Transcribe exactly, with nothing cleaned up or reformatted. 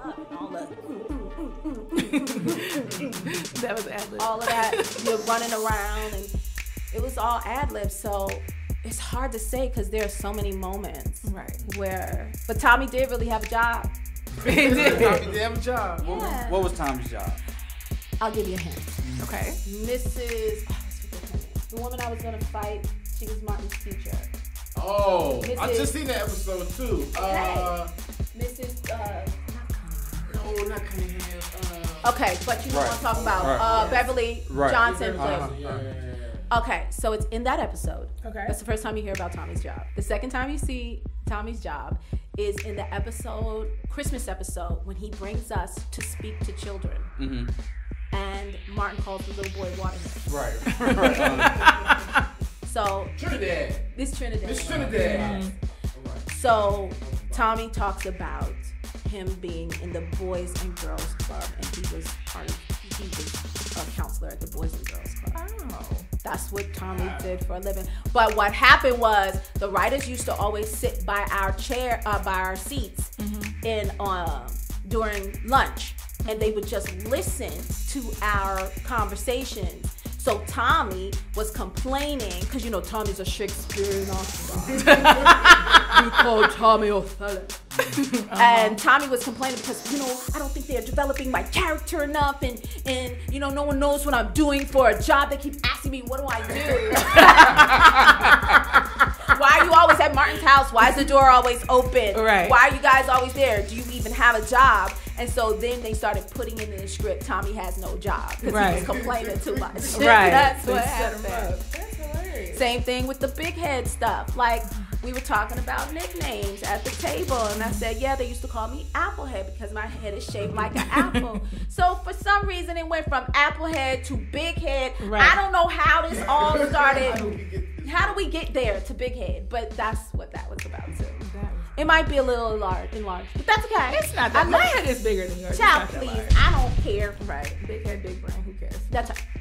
up and all the mm, mm, mm, mm, mm, that was ad lib. all of that. You're running around, and it was all ad lib. So it's hard to say because there are so many moments Right. where. But Tommy did really have a job. He did. Tommy did have a job. Yeah. What, was, what was Tommy's job? I'll give you a hint. Okay. Missus Oh, what's her name? The woman I was gonna fight. She was Martin's teacher. Oh, I Missus just seen that episode too. Uh, Missus Uh, no, not Cunningham. Uh, okay, but you know Right. what I'm talking about. Right. Uh, Yes. Beverly Right. Johnson. Uh-huh. played. Yeah, yeah, yeah. Okay, so it's in that episode. Okay. That's the first time you hear about Tommy's job. The second time you see Tommy's job is in the episode, Christmas episode, when he brings us to speak to children. Mm-hmm. And Martin calls the little boy Waterhead. Right. right. So Trinidad. this Trinidad. It's Trinidad. Mm-hmm. Right. So Tommy talks about him being in the Boys and Girls Club, and he was part of, he was a counselor at the Boys and Girls Club. Oh. That's what Tommy did for a living. But what happened was the writers used to always sit by our chair, uh, by our seats, Mm-hmm. in um, during lunch, and they would just listen to our conversations. So Tommy was complaining because you know Tommy's a Shakespearean author. We call Tommy Othello. Uh-huh. And Tommy was complaining because, you know, I don't think they're developing my character enough, and, and you know, no one knows what I'm doing for a job. They keep asking me, what do I do? Why are you always at Martin's house? Why is the door always open? Right. Why are you guys always there? Do you even have a job? And so then they started putting in the script, Tommy has no job because Right. he was complaining too much. Right. That's They what set him happened. up. That's hilarious. Same thing with the big head stuff. Like, we were talking about nicknames at the table, and I said, yeah, they used to call me Applehead because my head is shaped like an apple. So for some reason, it went from Applehead to Big Head. Right. I don't know how this all started. How do we get this? How do we get there to Big Head? But that's what that was about, too. That was- It might be a little enlarged, enlarged but that's okay. It's not that. I My know- head is bigger than yours. It's Child, not that please. large. I don't care. Right. Big head, big brain. Who cares? That's right.